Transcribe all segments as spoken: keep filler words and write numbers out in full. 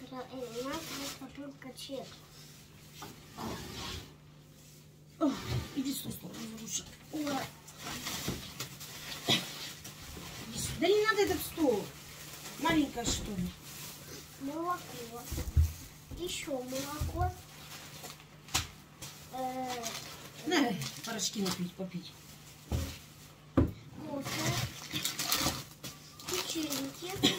У нас есть только чек. О, иди с той стороны лучше. Да не надо этот стол. Маленькая что ли? Молоко. Еще молоко. Э, На, порошки напить, попить. Кофе. Печеньки.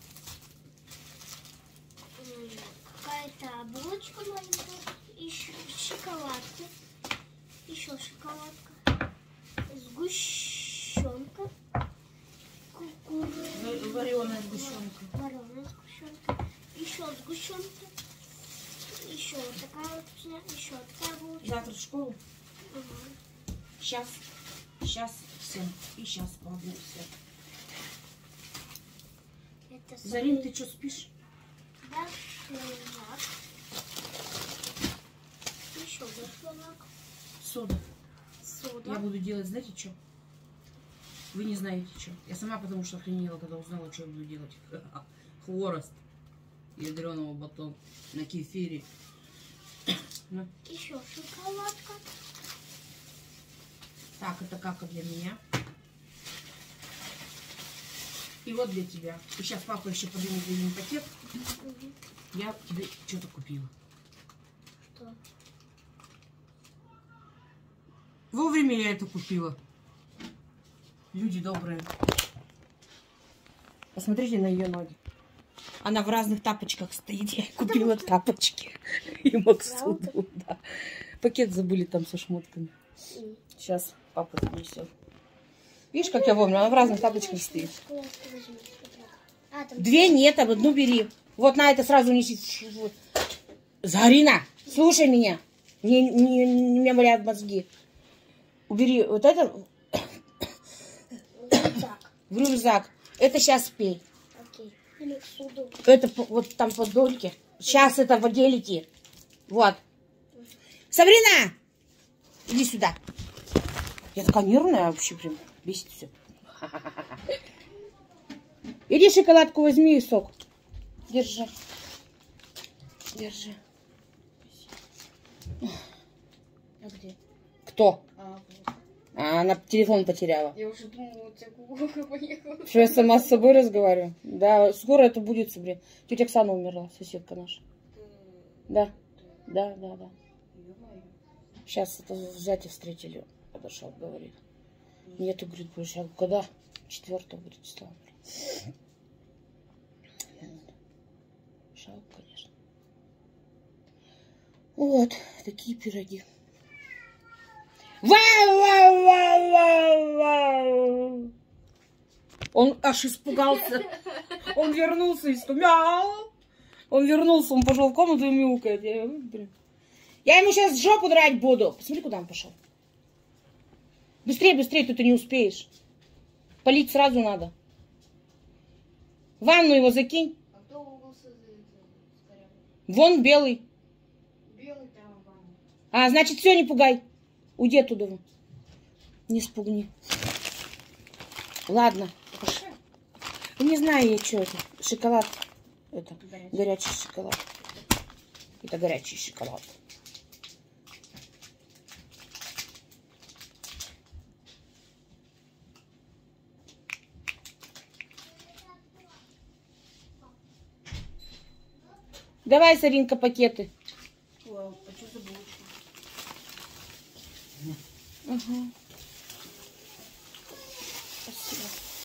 Какая-то оболочка маленькая. Еще шоколадка. Еще шоколадка. Сгущенка. Кукуруза. Вареная сгущенка. Вареная сгущенка. Еще сгущенка. Еще вот такая вот вкусная. Еще такая булочка. Завтра в школу? Угу. Сейчас. Сейчас всем. И сейчас кладу все. Это Зарин, ты что, спишь? доширак. Еще доширак. Сода. Сода. Я буду делать, знаете, что? Вы не знаете, что. Я сама потому что охренела, когда узнала, что я буду делать. Хворост ядреного батон на кефире. Ну. Еще шоколадка. Так, это кака для меня. И вот для тебя. И сейчас папа еще поднимет один пакет. Угу. Я тебе что-то купила. Что? Вовремя я это купила. Люди добрые. Посмотрите на ее ноги. Она в разных тапочках стоит. Я купила тапочки. И Максуду, да. Пакет забыли там со шмотками. Сейчас папа занесет. Видишь, как я вовремя? Она в разных тапочках стоит. Две нет, а одну бери. Вот на это сразу неси. Зарина, слушай меня. Не, не, не морят мозги. Убери вот это в рюкзак. Это сейчас пей. Окей. Это вот там под дольки. Сейчас это в отделите. Вот. Сабрина! Иди сюда. Я такая нервная вообще прям. Бесит все. Иди шоколадку возьми и сок. Держи. Держи. А где? Кто? А, А, она телефон потеряла. я уже думала, у тебя куколка поехала. Что, я сама с собой разговариваю? Да, скоро это будет, Сабрина. Тетя Оксана умерла, соседка наша. Да, да, да, да. Сейчас это зятя встретили. Подошел, говорит. Нету, говорит, больше. Я говорю, когда? Четвертого, говорит, числа. Жалко, конечно. Вот, такие пироги. Вау, вау, вау, вау, вау. Он аж испугался. Он вернулся и мяу. Он вернулся, он пошел в комнату и мяукает. Я, блин. Я ему сейчас жопу драть буду. Посмотри, куда он пошел. Быстрее, быстрее, тут ты не успеешь. Полить сразу надо. В ванну его закинь. А кто угол скорее? Вон белый. Белый там в ванне. А, значит, все, не пугай. Уйди оттуда. Не спугни. Ладно. Не знаю я, что это. Шоколад. Это горячий, горячий шоколад. Это горячий шоколад. Давай, Саринка, пакеты. Вау, а что за булочка? Угу. Спасибо.